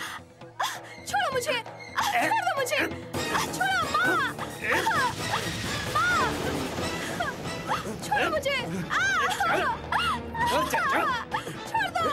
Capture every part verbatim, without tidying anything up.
छोड़ो मुझे, छोड़ दो मुझे, छोड़ो माँ, माँ, छोड़ो मुझे, छोड़ दो।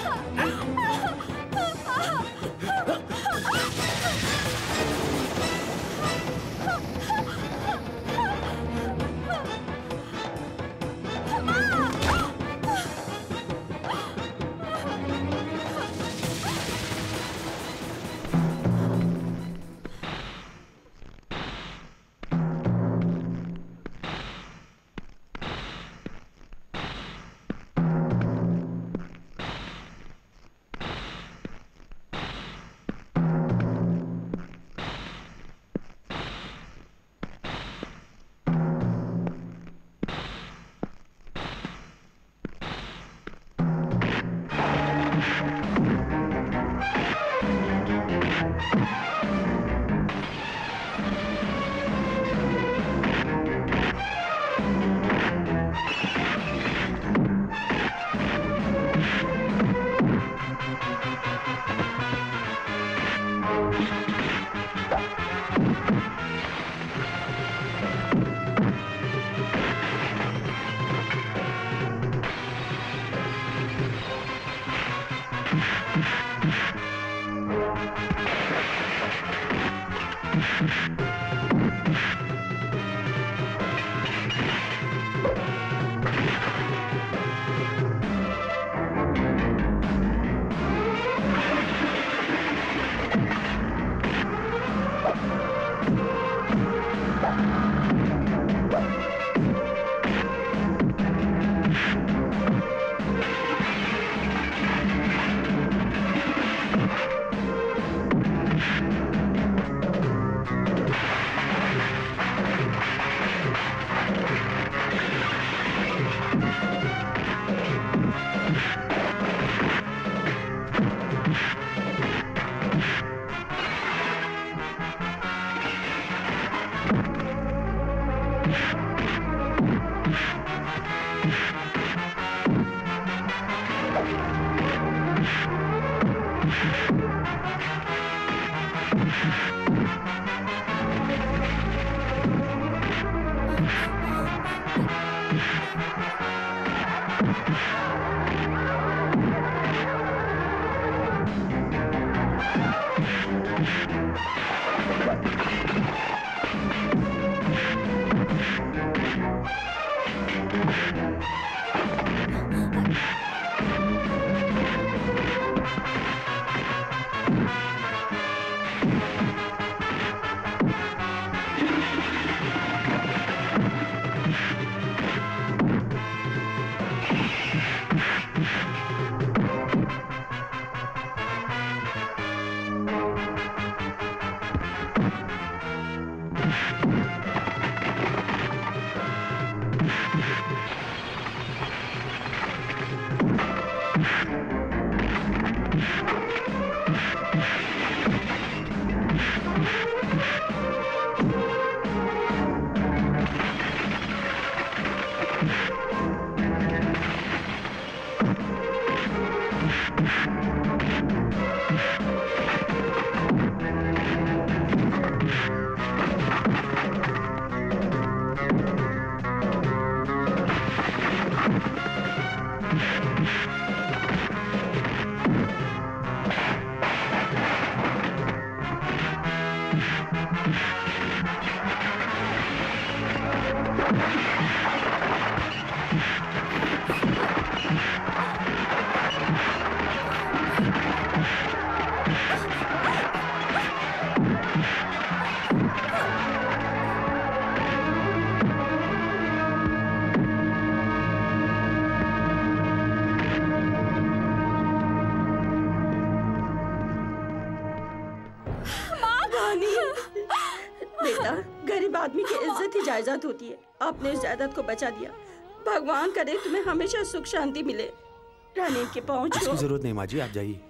जायदाद होती है, आपने इस जायदाद को बचा दिया। भगवान करे तुम्हें हमेशा सुख शांति मिले। रानी के पाँव छू। इसकी जरूरत नहीं माँ जी, आप जाइए।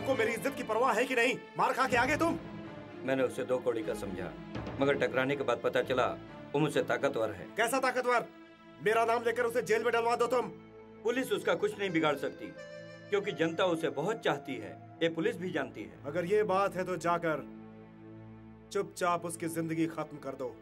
तुमको मेरी इज्जत की परवाह है कि नहीं? मार खा के आगे तुम। मैंने उसे दो कौड़ी का समझा, मगर टकराने के बाद पता चला वो मुझसे ताकतवर है। कैसा ताकतवर? मेरा नाम लेकर उसे जेल में डलवा दो तुम। पुलिस उसका कुछ नहीं बिगाड़ सकती, क्योंकि जनता उसे बहुत चाहती है, ये पुलिस भी जानती है। अगर ये बात है तो जाकर चुपचाप उसकी जिंदगी खत्म कर दो।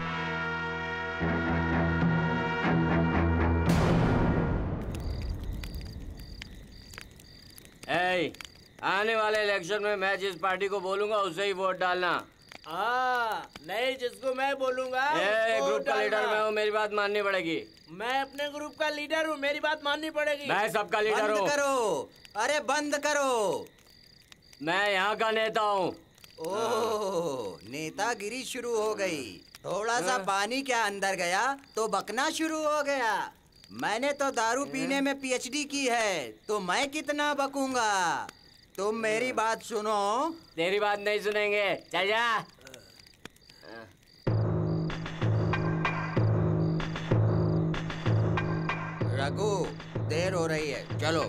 ए, आने वाले इलेक्शन में मैं जिस पार्टी को बोलूंगा उसे ही वोट डालना। हाँ, नहीं जिसको मैं बोलूंगा ए, ग्रुप का लीडर मैं हूँ, मेरी बात माननी पड़ेगी। मैं अपने ग्रुप का लीडर हूँ, मेरी बात माननी पड़ेगी। मैं सबका लीडर हूँ। बंद करो, अरे बंद करो। मैं यहाँ का नेता हूँ। ओह, नेतागिरी शुरू हो गई। थोड़ा सा पानी क्या अंदर गया तो बकना शुरू हो गया। मैंने तो दारू पीने में पीएचडी की है, तो मैं कितना बकूंगा। तुम मेरी बात सुनो। तेरी बात नहीं सुनेंगे, चल जा। रघु, देर हो रही है, चलो।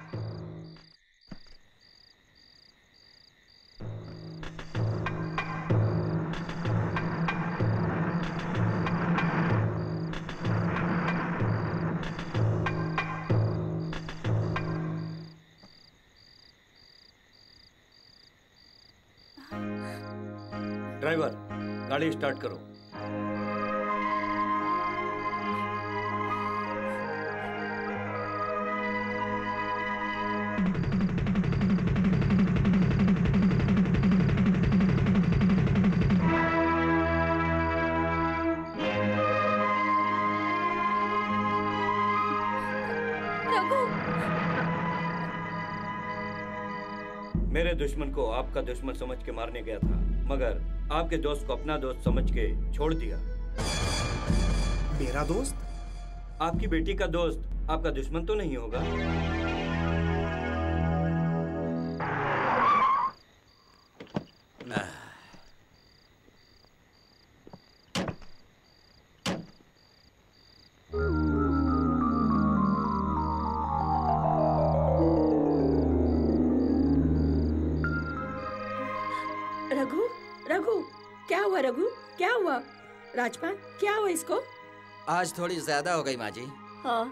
ड्राइवर, गाड़ी स्टार्ट करो। मेरे दुश्मन को आपका दुश्मन समझ के मारने गया था, मगर आपके दोस्त को अपना दोस्त समझ के छोड़ दिया। मेरा दोस्त? आपकी बेटी का दोस्त आपका दुश्मन तो नहीं होगा? रघु, रघु, क्या हुआ रघु? क्या हुआ? राजपाल, क्या हुआ इसको? आज थोड़ी ज्यादा हो गई माँ जी। हाँ।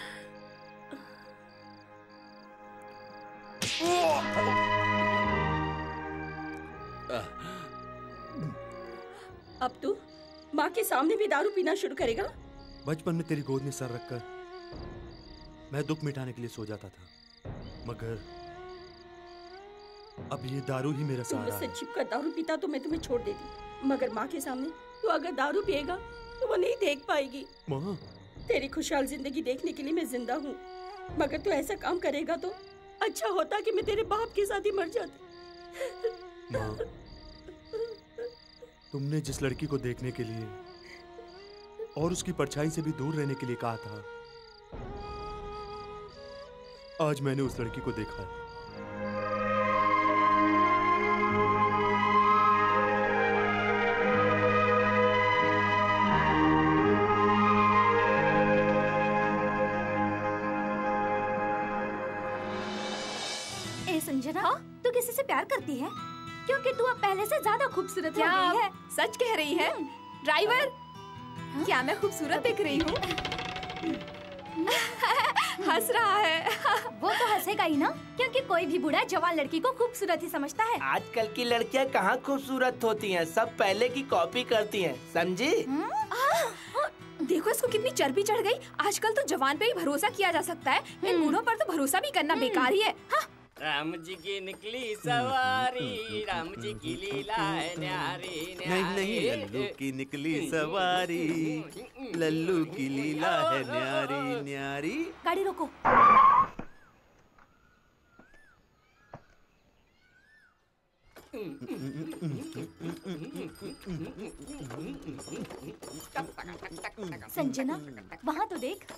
अब तू माँ के सामने भी दारू पीना शुरू करेगा? बचपन में तेरी गोद में सर रखकर मैं दुख मिटाने के लिए सो जाता था, मगर अब ये दारू ही मेरा सहारा है। मुझसे छिपकर दारू पीता तो मैं तुम्हें छोड़ देती, मगर माँ के सामने तू अगर दारू पिएगा तो वो नहीं देख पाएगी। माँ, तेरी खुशहाल जिंदगी देखने के लिए मैं जिंदा हूँ, मगर तू ऐसा काम करेगा तो अच्छा होता कि मैं तेरे बाप के साथ ही मर जाती। माँ, तुमने जिस लड़की को देखने के लिए और उसकी परछाई से भी दूर रहने के लिए कहा था, आज मैंने उस लड़की को देखा है। संजना, हाँ? तू किसी से प्यार करती है? क्योंकि तू अब पहले से ज्यादा खूबसूरत हो गई है। सच कह रही है? ड्राइवर, हाँ? क्या मैं खूबसूरत दिख रही हूँ? हंस रहा है। वो तो हंसेगा ही ना, क्योंकि कोई भी बूढ़ा जवान लड़की को खूबसूरत ही समझता है। आजकल की लड़कियाँ कहाँ खूबसूरत होती हैं, सब पहले की कॉपी करती हैं, समझी? देखो इसको कितनी चर्बी चढ़ गई। आजकल तो जवान पे ही भरोसा किया जा सकता है, इन बूढ़ों पर तो भरोसा भी करना बेकार ही है। हाँ? राम जी की निकली सवारी, राम जी की लीला है न्यारी न्यारी। नहीं नहीं, लल्लू की निकली सवारी, लल्लू की लीला है न्यारी न्यारी। गाड़ी रोको। संजना, वहाँ तो देख।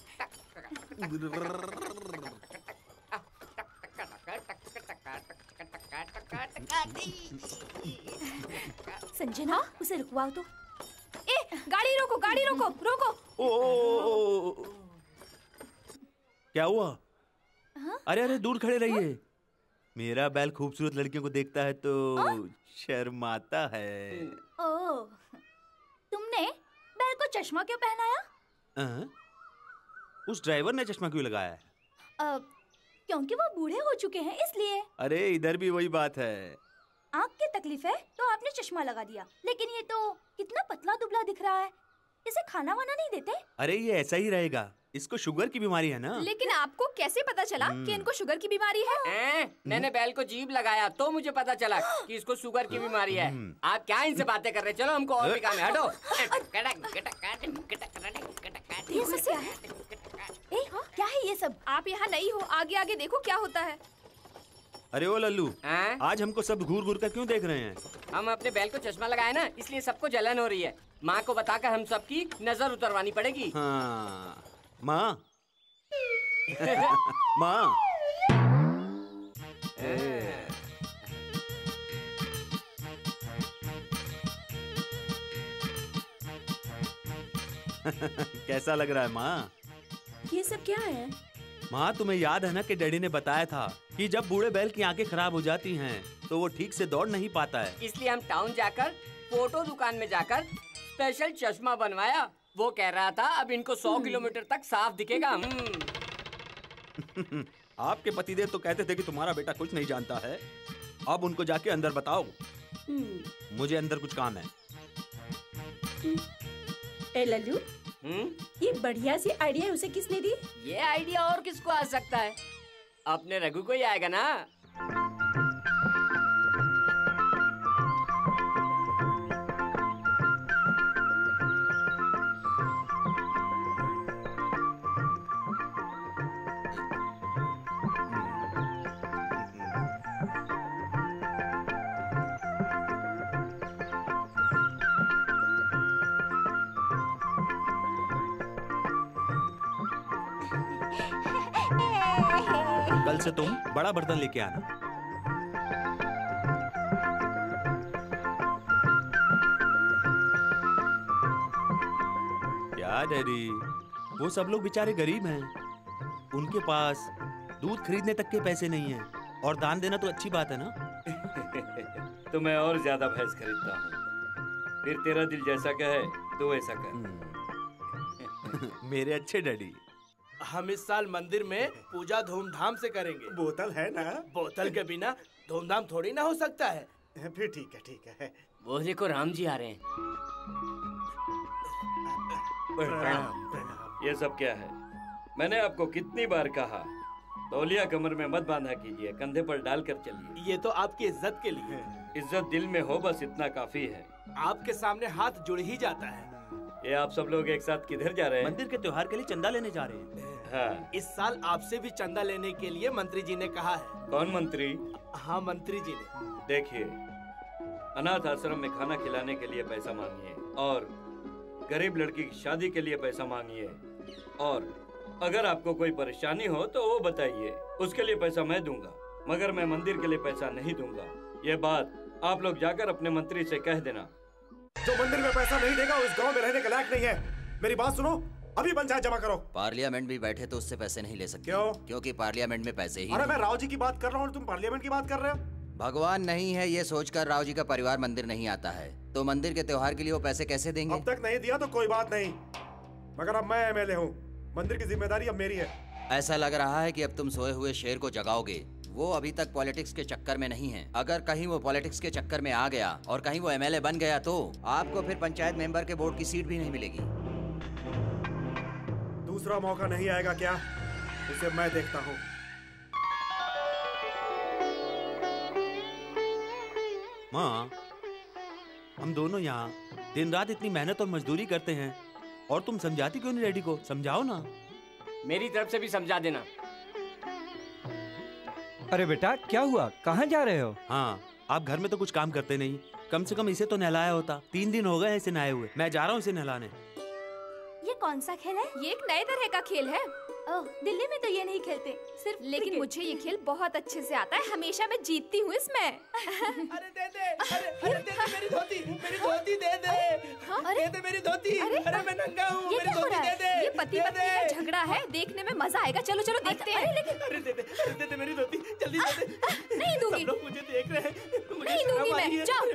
संजना, उसे रुकवाओ तो। ए, गाड़ी रोको, गाड़ी रोको, रोको। ओ, ओ, ओ, क्या हुआ? हाँ? अरे अरे दूर खड़े रहिए, मेरा बैल खूबसूरत लड़कियों को देखता है तो शर्माता है। ओह, तुमने बैल को चश्मा क्यों पहनाया? आ? उस ड्राइवर ने चश्मा क्यों लगाया है? आ, क्योंकि वो बूढ़े हो चुके हैं इसलिए। अरे इधर भी वही बात है। आँख की तकलीफ है तो आपने चश्मा लगा दिया, लेकिन ये तो कितना पतला दुबला दिख रहा है। इसे खाना वाना नहीं देते? अरे ये ऐसा ही रहेगा, इसको शुगर की बीमारी है ना। लेकिन आपको कैसे पता चला कि इनको शुगर की बीमारी है? ए, मैंने बैल को जीभ लगाया तो मुझे पता चला कि इसको शुगर की बीमारी है। आप क्या इनसे बातें कर रहे हैं? चलो हमको और भी काम है, हटो। ये सब क्या है? ए, क्या है ये सब? आप यहाँ नहीं हो, आगे आगे देखो क्या होता है। अरे ओ लल्लू, हाँ? आज हमको सब घूर घूर कर क्यों देख रहे हैं? हम अपने बैल को चश्मा लगाए ना, इसलिए सबको जलन हो रही है। माँ को बताकर हम सबकी नजर उतरवानी पड़ेगी। हाँ, माँ माँ कैसा लग रहा है माँ? ये सब क्या है? माँ तुम्हें याद है ना कि डैडी ने बताया था कि जब बूढ़े बैल की आंखें खराब हो जाती हैं तो वो ठीक से दौड़ नहीं पाता है। इसलिए हम टाउन जाकर फोटो दुकान में जाकर स्पेशल चश्मा बनवाया। वो कह रहा था अब इनको सौ किलोमीटर तक साफ दिखेगा। आपके पतिदेव तो कहते थे कि तुम्हारा बेटा कुछ नहीं जानता है। अब उनको जाके अंदर बताओ, मुझे अंदर कुछ काम है। ए लल्लू, ये बढ़िया सी आइडिया उसे किसने दी? ये आइडिया और किसको आ सकता है? अपने रघु को ही आएगा ना। कल से तुम बड़ा बर्तन लेके आना। क्या डैडी, वो सब लोग बेचारे गरीब हैं, उनके पास दूध खरीदने तक के पैसे नहीं हैं, और दान देना तो अच्छी बात है ना। तो मैं और ज्यादा भैंस खरीदता हूँ, फिर तेरा दिल जैसा कहे तो वैसा कर। मेरे अच्छे डैडी, हम इस साल मंदिर में पूजा धूमधाम से करेंगे। बोतल है ना? बोतल के बिना धूमधाम थोड़ी ना हो सकता है। फिर ठीक है, ठीक है। वो देखो राम जी आ रहे हैं। प्रणाम। ये सब क्या है? मैंने आपको कितनी बार कहा तौलिया कमर में मत बांधा कीजिए, कंधे पर डालकर चलिए। ये तो आपकी इज्जत के लिए। इज्जत दिल में हो, बस इतना काफी है। आपके सामने हाथ जुड़ ही जाता है। ये आप सब लोग एक साथ किधर जा रहे हैं? मंदिर के त्योहार के लिए चंदा लेने जा रहे हैं। हाँ। इस साल आपसे भी चंदा लेने के लिए मंत्री जी ने कहा है। कौन मंत्री? हाँ, मंत्री जी ने। देखिए, अनाथ आश्रम में खाना खिलाने के लिए पैसा मांगिए, और गरीब लड़की की शादी के लिए पैसा मांगिए, और अगर आपको कोई परेशानी हो तो वो बताइए, उसके लिए पैसा मैं दूंगा, मगर मैं मंदिर के लिए पैसा नहीं दूंगा। ये बात आप लोग जाकर अपने मंत्री से कह देना। जो मंदिर में पैसा नहीं देगा उस गांव में रहने के लायक नहीं है। मेरी बात सुनो, अभी पंचायत जमा करो। पार्लियामेंट भी बैठे तो उससे पैसे नहीं ले सकते। क्यों? क्योंकि पार्लियामेंट में पैसे ही अरे मैं राव जी की बात कर रहा हूँ, तुम पार्लियामेंट की बात कर रहे हो। भगवान नहीं है ये सोचकर राव जी का परिवार मंदिर नहीं आता है, तो मंदिर के त्योहार के लिए वो पैसे कैसे देंगे? अब तक नहीं दिया तो कोई बात नहीं, मगर अब मैं एमएलए हूँ, मंदिर की जिम्मेदारी अब मेरी है। ऐसा लग रहा है कि अब तुम सोए हुए शेर को जगाओगे। वो अभी तक पॉलिटिक्स के चक्कर में नहीं है। अगर कहीं वो पॉलिटिक्स के चक्कर में आ गया और कहीं वो एमएलए बन गया तो आपको फिर पंचायत मेंबर के बोर्ड की सीट भी नहीं मिलेगी। दूसरा मौका नहीं आएगा क्या? उसे मैं देखता हूँ। माँ, हम दोनों यहाँ दिन रात इतनी मेहनत और मजदूरी करते हैं, और तुम समझाती क्यों नहीं डैडी को? समझाओ ना। मेरी तरफ से भी समझा देना। अरे बेटा, क्या हुआ? कहाँ जा रहे हो? हाँ, आप घर में तो कुछ काम करते नहीं, कम से कम इसे तो नहलाया होता। तीन दिन हो गए इसे नहाए हुए। मैं जा रहा हूँ इसे नहलाने। ये कौन सा खेल है? ये एक नए तरह का खेल है। ओह, दिल्ली में तो ये नहीं खेलते, सिर्फ लेकिन मुझे ये खेल बहुत अच्छे से आता है। हमेशा मैं जीतती हूँ इसमें। अरे दे दे, अरे अरे दे दे मेरी धोती, मेरी धोती दे दे, दे दे मेरी धोती। अरे मैं नंगा हूँ, मेरी धोती दे दे। ये पति पत्नी का झगड़ा है, देखने में मजा आएगा। चलो चलो देखते हैं। अरे दे दे, अरे दे दे मेरी धोती, जल्दी दे दे। नहीं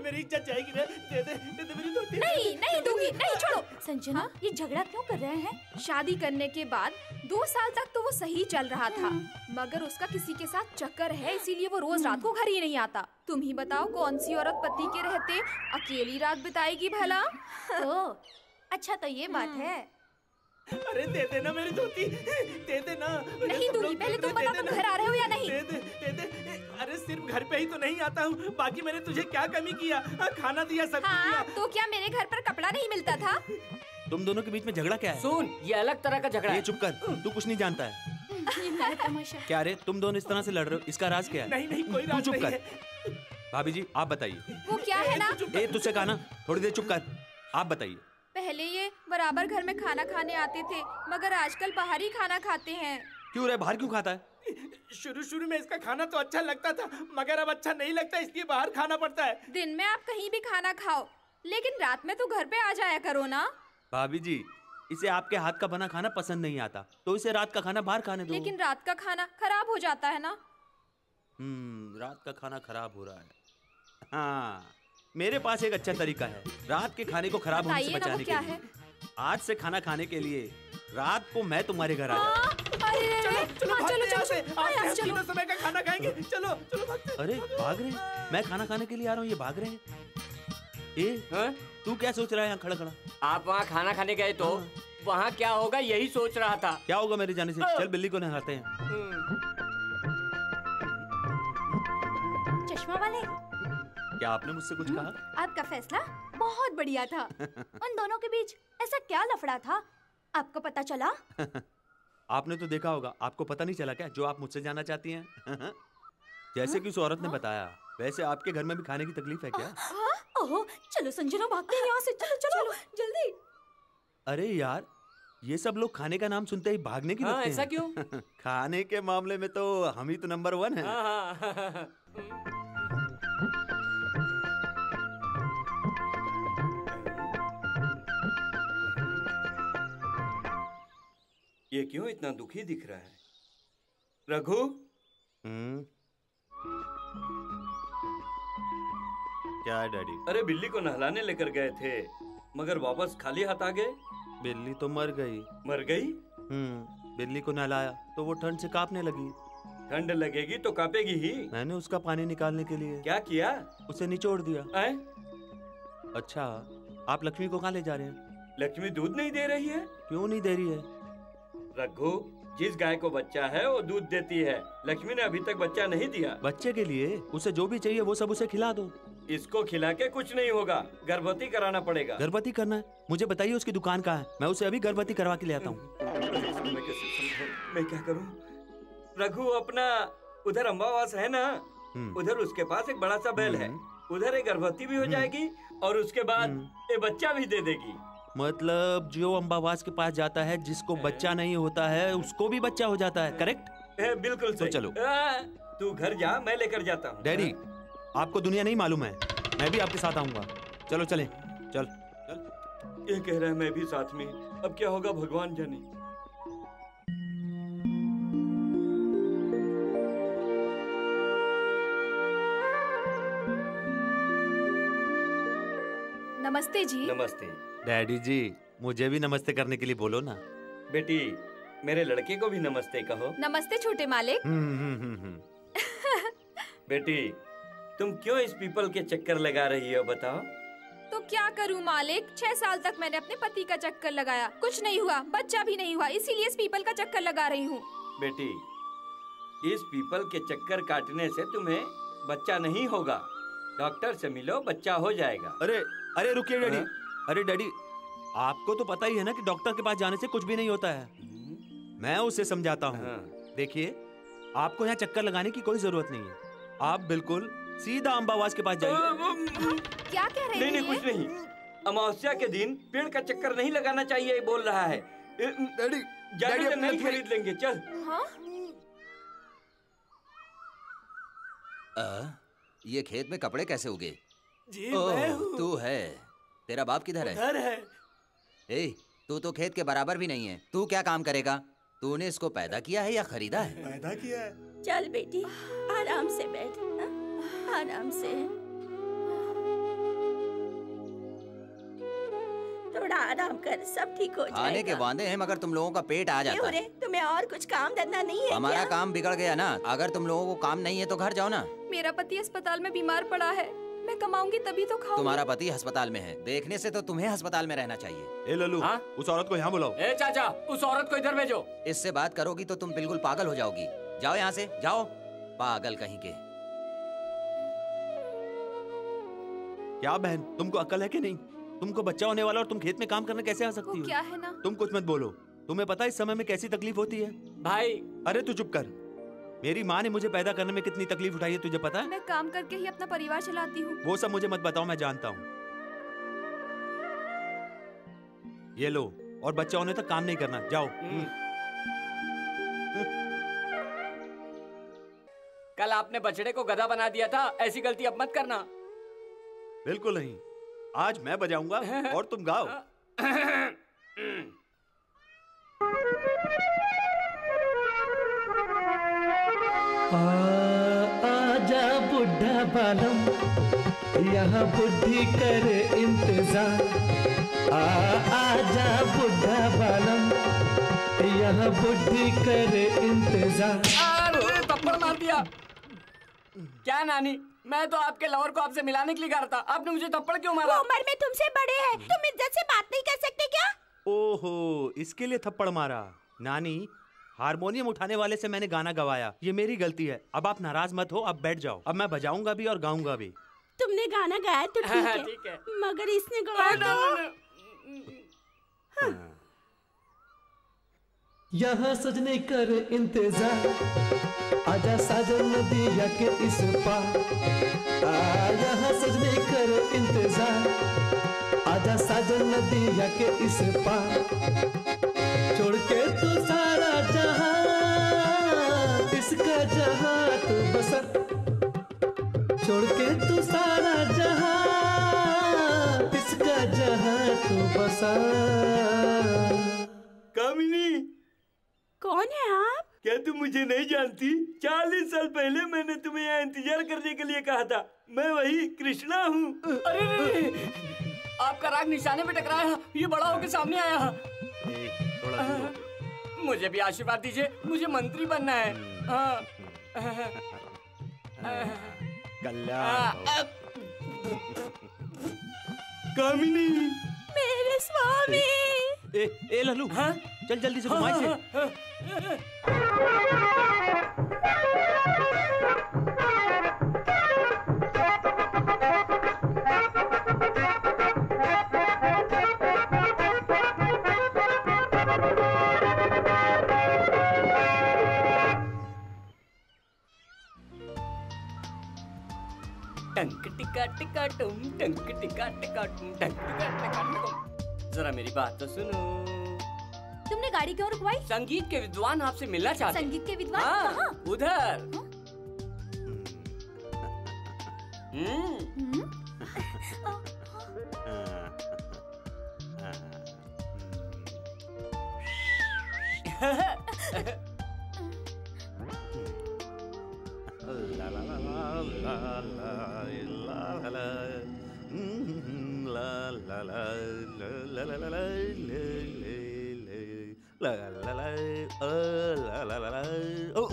मेरी इज्जत जाएगी रे। दे दे दे दे मेरी धोती। नहीं नहीं दूंगी, नहीं छोड़ो। संजना हाँ? ये झगड़ा क्यों कर रहे हैं? शादी करने के बाद दो साल तक तो वो सही चल रहा था, मगर उसका किसी के साथ चक्कर है, इसीलिए वो रोज रात को घर ही नहीं आता। तुम ही बताओ कौन सी औरत पति के रहते अकेली रात बिताएगी भला? ओ, अच्छा तो ये बात है। अरे दे दे ना मेरी धोती, दे दे ना। नहीं दूंगी, पहले तुम बता तुम घर आ रहे हो या नहीं? दे दे दे दे। अरे सिर्फ घर पे ही तो नहीं आता हूँ, बाकी मैंने तुझे क्या कमी किया? हाँ, खाना दिया, सब हाँ, दिया। तो क्या मेरे घर पर कपड़ा नहीं मिलता था? तुम दोनों के बीच में झगड़ा क्या है? सुन, ये अलग तरह का झगड़ा ये है। चुप कर, तू कुछ नहीं जानता है। ये मेरा तमाशा। क्या रे, तुम दोनों इस तरह से लड़ रहे हो, इसका राज क्या है? नहीं नहीं, कोई तू राज चुप नहीं कर। है। भाभी जी आप बताइए। वो क्या है ना, ए तुझसे कहा ना, थोड़ी देर चुप कर। आप बताइए। पहले ये बराबर घर में खाना खाने आते थे, मगर आजकल बाहर ही खाना खाते हैं। क्यों रे, बाहर क्यों खाता है? शुरू शुरू में इसका खाना तो अच्छा लगता था, मगर अब अच्छा नहीं लगता, इसलिए बाहर खाना पड़ता है। दिन में आप कहीं भी खाना खाओ, लेकिन रात में तो घर पे आ जाया करो ना। भाभी जी, इसे आपके हाथ का बना खाना पसंद नहीं आता, तो इसे रात का खाना बाहर खाने दो। लेकिन रात का खाना खराब हो जाता है ना। हम्म, रात का खाना खराब हो रहा है। हाँ, मेरे पास एक अच्छा तरीका है रात के खाने को खराब होने से बताइए ना, वो बचाने क्या के लिए। है? आज से खाना खाने के लिए रात को मैं तुम्हारे घर आ जाऊँ। हाँ, अरे, चलो चलो हाँ, भागते चलो हैं यहाँ चलो से। चलो, आज हाँ, से हम चलो। तीनों समय का खाना खाएंगे। चलो चलो भागते हैं। अरे भाग रहे हैं? मैं खाना खाने के लिए आ रहा हूँ, ये भाग रहे हैं। ए हाँ? तू क्या सोच रहा है यहाँ खड़ा खड़ा? आप वहाँ खाना खाने गए तो वहाँ क्या होगा यही सोच रहा था। क्या होगा मेरे जाने से? चल बिल्ली को नहलाते हैं। चश्मा वाले, क्या आपने मुझसे कुछ कहा? आपका फैसला बहुत बढ़िया था। उन दोनों के बीच ऐसा क्या लफड़ा था, आपको पता चला? आपने तो देखा होगा, आपको पता नहीं चला क्या जो आप मुझसे जानना चाहती हैं? जैसे कि उस औरत ने बताया, वैसे आपके घर में भी खाने की तकलीफ है क्या? हाँ? ओह, चलो संजना भागते हैं यहाँ से, चलो चलो, जल्दी। अरे यार, ये सब लोग खाने का नाम सुनते ही भागने की हाँ, लगते ऐसा हैं। क्यों? खाने के मामले में तो हम ही तो नंबर वन है। हाँ, हाँ। ये क्यों इतना दुखी दिख रहा है? रघु, हम्म, क्या है डैडी? अरे बिल्ली को नहलाने लेकर गए थे, मगर वापस खाली हाथ आ गए। बिल्ली तो मर गई। मर गई? हम्म, बिल्ली को नहलाया तो वो ठंड से कांपने लगी। ठंड लगेगी तो कांपेगी ही। मैंने उसका पानी निकालने के लिए क्या किया? उसे निचोड़ दिया। आए? अच्छा, आप लक्ष्मी को कहाँ ले जा रहे हैं? लक्ष्मी दूध नहीं दे रही है? क्यों नहीं दे रही है? रघु, जिस गाय को बच्चा है वो दूध देती है। लक्ष्मी ने अभी तक बच्चा नहीं दिया। बच्चे के लिए उसे जो भी चाहिए वो सब उसे खिला दो। इसको खिला के कुछ नहीं होगा, गर्भवती कराना पड़ेगा। गर्भवती करना है? मुझे बताइए उसकी दुकान कहाँ है, मैं उसे अभी गर्भवती करवा के ले आता हूँ। मैं कैसे समझाऊं? मैं क्या करूं? रघु अपना उधर अम्बावास है ना, उधर उसके पास एक बड़ा सा बैल है, उधर एक गर्भवती भी हो जाएगी और उसके बाद ये बच्चा भी दे देगी। मतलब जो अम्बावास के पास जाता है, जिसको बच्चा नहीं होता है उसको भी बच्चा हो जाता है, करेक्ट? ए, बिल्कुल सही। तो चलो। आ, तू घर जा, मैं लेकर जाता हूँ। डैडी, आपको दुनिया नहीं मालूम है, मैं भी आपके साथ आऊंगा। चलो चलें, चल। ये कह रहा है मैं भी साथ में, अब क्या होगा भगवान जाने। नमस्ते जी। नमस्ते। डैडी जी, मुझे भी नमस्ते करने के लिए बोलो ना। बेटी, मेरे लड़के को भी नमस्ते कहो। नमस्ते छोटे मालिक। हम्म हम्म हम्म हम्म। बेटी, तुम क्यों इस पीपल के चक्कर लगा रही हो, बताओ? तो क्या करूं मालिक, छह साल तक मैंने अपने पति का चक्कर लगाया, कुछ नहीं हुआ, बच्चा भी नहीं हुआ, इसीलिए इस पीपल का चक्कर लगा रही हूँ। बेटी, इस पीपल के चक्कर काटने से तुम्हें बच्चा नहीं होगा, डॉक्टर से मिलो, बच्चा हो जाएगा। अरे अरे रुकिए डैडी। अरे डैडी, आपको तो पता ही है ना कि डॉक्टर के पास जाने से कुछ भी नहीं होता है। मैं उसे समझाता हूँ। देखिए, आपको यहाँ चक्कर लगाने की कोई जरूरत नहीं है, आप बिल्कुल सीधा अम्बावास के पास जाइए। क्या कह रहे नहीं नहीं, कुछ नहीं। अमावस्या के दिन पेड़ का चक्कर नहीं लगाना चाहिए, बोल रहा है। डैडी, जाने से नहीं खरीद लेंगे, चल। हाँ? आ, ये खेत में कपड़े कैसे उगे? जी मैं हूँ। तू है। तेरा बाप किधर है? उधर है। ए, तू तो खेत के बराबर भी नहीं है, तू क्या काम करेगा? तूने इसको पैदा किया है या खरीदा है? पैदा किया है। चल बेटी, आराम से बैठ, हाँ? आराम से। आराम कर, सब ठीक हो खाने के जाएगा। वादे हैं मगर तुम लोगों का पेट आ क्यों जाता रे, है। तुम्हें और कुछ काम धंधा नहीं है हमारा क्या? काम बिगड़ गया ना। अगर तुम लोगों को काम नहीं है तो घर जाओ ना। मेरा पति अस्पताल में बीमार पड़ा है, मैं कमाऊंगी तभी तो खाऊंगी। तुम्हारा पति अस्पताल में है, देखने से तो तुम्हें अस्पताल में रहना चाहिए। ए लल्लू, हाँ? उस औरत को यहाँ बुलाओ। ए चाचा, उस औरत को इधर भेजो। इससे बात करोगी तो तुम बिल्कुल पागल हो जाओगी। जाओ यहाँ से, जाओ, पागल कहीं के। क्या बहन, तुमको अक्ल है कि नहीं? तुमको बच्चा होने वाला और तुम खेत में काम करने कैसे आ सकती वो हो? क्या है ना, तुम कुछ मत बोलो। तुम्हें पता है इस समय में कैसी तकलीफ होती है? भाई अरे तू चुप कर। मेरी माँ ने मुझे पैदा करने में कितनी तकलीफ उठाई है तुझे पता है? मैं काम करके ही अपना परिवार चलाती हूँ। वो सब मुझे मत बताओ, मैं जानता हूँ। ये लो, और बच्चा होने तक काम नहीं करना, जाओ। कल आपने बछड़े को गधा बना दिया था, ऐसी गलती अब मत करना। बिल्कुल नहीं, आज मैं बजाऊंगा और तुम गाओ। आजा बुढ़ा बालम, यहाँ बुद्धि कर इंतजार। आ आजा बुढ़ा बालम, यहाँ बुद्धि कर इंतजार। अरे थप्पड़ मार दिया। क्या नानी, मैं तो आपके लवर को आपसे मिलाने के लिए कह रहा था, आपने मुझे थप्पड़ क्यों मारा? वो उम्र में तुमसे बड़े हैं, तुम इज्जत से बात नहीं कर सकते क्या? ओहो, इसके लिए थप्पड़ मारा। नानी, हारमोनियम उठाने वाले से मैंने गाना गवाया, ये मेरी गलती है। अब आप नाराज मत हो, अब बैठ जाओ। अब मैं बजाऊंगा भी और गाऊंगा भी। तुमने गाना गाया तो ठीक है, ठीक है। मगर इसने गवाया तो यहाँ सजने कर इंतजार, आजा साजन नदिया के इस पार। आ यहाँ सजने कर इंतजार, आजा साजन नदिया के इस पार। छोड़ के तू सारा जहां, इसका जहां तू बसर। छोड़ के तू सारा जहां, इसका जहां तू बसर। कामिनी, कौन है आप? क्या तुम मुझे नहीं जानती? चालीस साल पहले मैंने तुम्हें यहाँ इंतजार करने के लिए कहा था। मैं वही कृष्णा हूँ। अरे रे, आपका राग निशाने पे टकराया, ये बड़ा होके सामने आया। थोड़ा दूर हो। मुझे भी आशीर्वाद दीजिए, मुझे मंत्री बनना है। हाँ। कल्याण कामिनी, मेरे स्वामी। ए, ए लल्लू, हाँ? चल जल्दी से घुमाई से। टंक टिका टिका टुम, टंक टिका टिका टुम, टंक टिका टिका टुम। जरा मेरी बात तो सुनो। तुमने गाड़ी क्यों रुकवाई? संगीत के विद्वान आपसे मिलना चाहते हैं। संगीत के विद्वान हाँ, कहाँ? उधर। हम्म। हम्म? La la la la la la la la la Mm, la la la la la la la la la la la la uh, la la la la oh.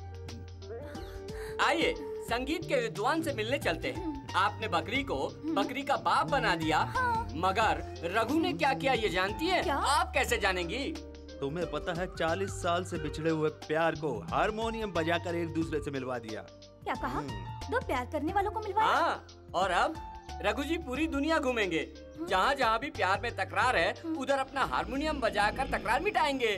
आइए संगीत के विद्वान से मिलने चलते हैं। आपने बकरी को बकरी का बाप बना दिया, मगर रघु ने क्या किया ये जानती है? क्या? आप कैसे जानेंगी? तुम्हें पता है चालीस साल से बिछड़े हुए प्यार को हारमोनियम बजाकर एक दूसरे से मिलवा दिया। क्या कहा? दो प्यार करने वालों को मिलवाया? हाँ, और अब रघु जी पूरी दुनिया घूमेंगे। जहाँ जहाँ भी प्यार में तकरार है, उधर अपना हारमोनियम बजाकर तकरार मिटाएंगे।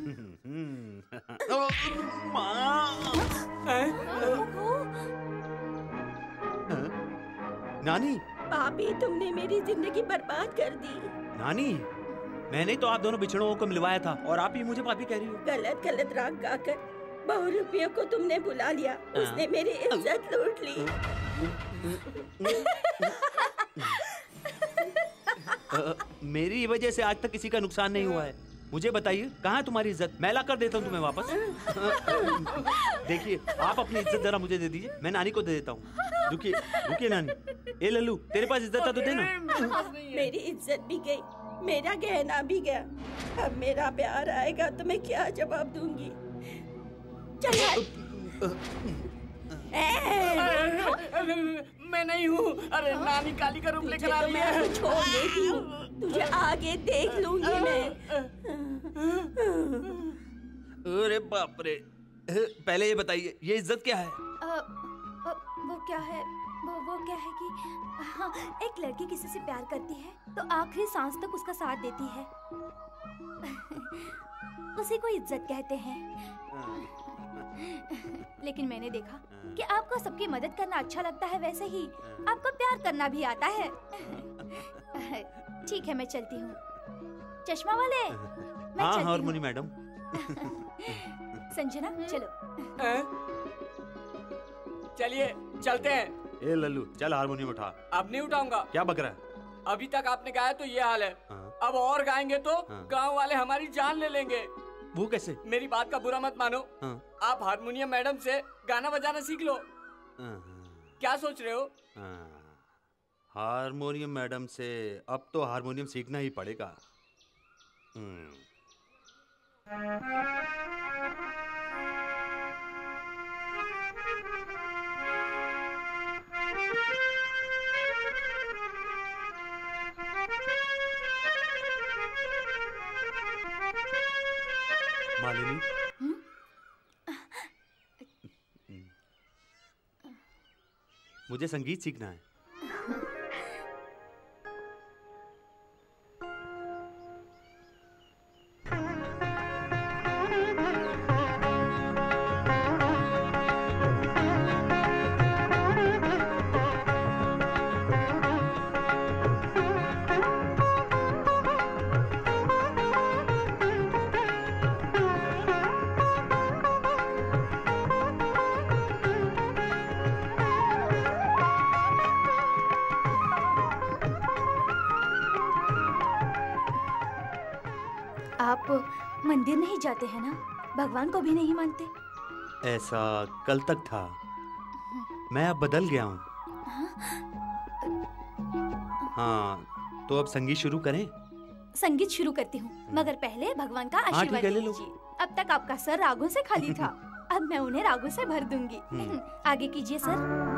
नानी, पापी, तुमने मेरी जिंदगी बर्बाद कर दी। नानी, मैंने तो आप दोनों बिछड़ों को मिलवाया था और आप ही मुझे पापी कह रही हो। गलत गलत राग गाकर बहुरूपियों को तुमने बुला लिया, उसने मेरी इज्जत लूट ली। आ, मेरी वजह से आज तक किसी का नुकसान नहीं हुआ है। मुझे बताइए कहाँ है तुम्हारी इज्जत? मैं ला कर देता हूँ तुम्हें वापस। देखिए, आप अपनी इज्जत जरा मुझे दे दीजिए, मैं नानी को दे देता हूँ। रुकिए रुकिए नानी। ए लल्लू, तेरे पास इज्जत था तो दे ना। मेरी इज्जत भी गई, मेरा गहना भी गया। अब मेरा प्यार आएगा तो मैं क्या जवाब दूंगी? चल मैं नहीं हूँ। अरे नानी काली का रूप लेकर आ रही मैं है। छोड़ देती हूँ, तुझे आगे देख लूंगी मैं। अरे बाप रे, पहले ये बताइए ये इज्जत क्या है? अ, अ, वो क्या है वो वो क्या है कि हाँ, एक लड़की किसी से प्यार करती है तो आखिरी सांस तक उसका साथ देती है। उसी को इज्जत कहते हैं। लेकिन मैंने देखा कि आपको सबकी मदद करना अच्छा लगता है, वैसे ही आपको प्यार करना भी आता है। ठीक है, मैं चलती हूँ। चश्मा वाले, मैं हाँ चलती हारमोनी हूँ। मैडम। संजना चलो। चलिए चलते हैं। ए लल्लू चल हारमोनियम उठा। अब नहीं उठाऊंगा। क्या बक रहा है? अभी तक आपने गाया तो ये हाल है। हाँ। अब और गाएंगे तो हाँ। गांव वाले हमारी जान ले लेंगे। वो कैसे? मेरी बात का बुरा मत मानो। हाँ। आप हारमोनियम मैडम से गाना बजाना सीख लो। हाँ। क्या सोच रहे हो? हाँ। हारमोनियम मैडम से अब तो हारमोनियम सीखना ही पड़ेगा। हम्म। मालिनी, मुझे संगीत सीखना है। आप मंदिर नहीं जाते हैं ना? भगवान को भी नहीं मानते? ऐसा कल तक था, मैं अब बदल गया हूँ। हाँ, तो अब संगीत शुरू करें? संगीत शुरू करती हूँ, मगर पहले भगवान का आशीर्वाद ठीक है, ले लो। लीजिए। अब तक आपका सर रागों से खाली था, अब मैं उन्हें रागों से भर दूंगी। आगे कीजिए सर।